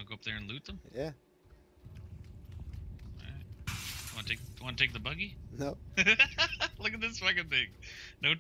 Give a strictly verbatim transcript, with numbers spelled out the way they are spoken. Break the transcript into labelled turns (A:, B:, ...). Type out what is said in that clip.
A: go up there and loot them?
B: Yeah.
A: Alright. Want to take? Want to take the buggy?
B: No.
A: Look at this fucking thing. No